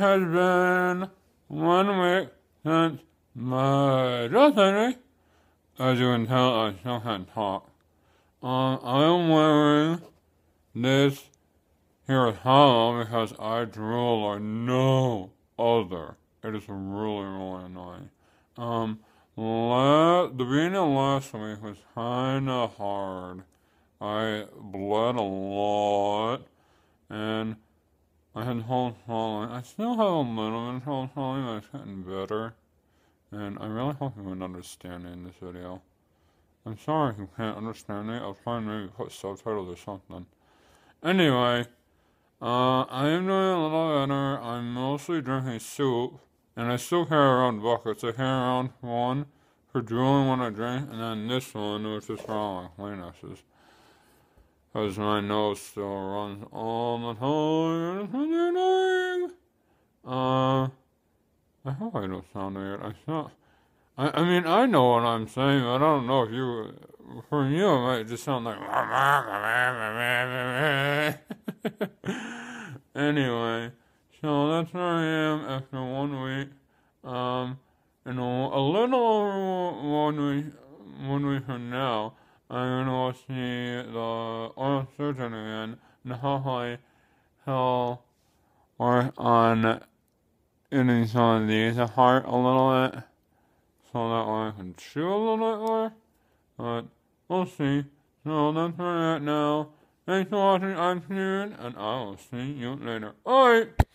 has been 1 week since my death surgery. As you can tell, I still can't talk. I am wearing this here is hollow because I drool like no other. It is really, really annoying. The beginning of last week was kinda hard. I bled a lot, and I had whole swallowing. I still have a little bit of whole swallowing, but it's getting better. And I really hope you would understand me in this video. I'm sorry if you can't understand me. I'll try and maybe put subtitles or something. Anyway, I am doing a little better. I'm mostly drinking soup, and I still carry around buckets. I carry around one for drooling when I drink, and then this one, which is for all my Kleenexes. Because my nose still runs all the time, and it's really annoying. I hope I don't sound weird. I mean, I know what I'm saying, but I don't know if you, for you, it might just sound like. Anyway, so that's where I am after 1 week. In a little over 1 week from now, I'm gonna go see the oral surgeon again, and hopefully he'll work on getting some of these apart a little bit, so that way I can chew a little bit more, but we'll see. So that's where I'm at now. Thanks for watching, I'm Steven, and I will see you later. Alright!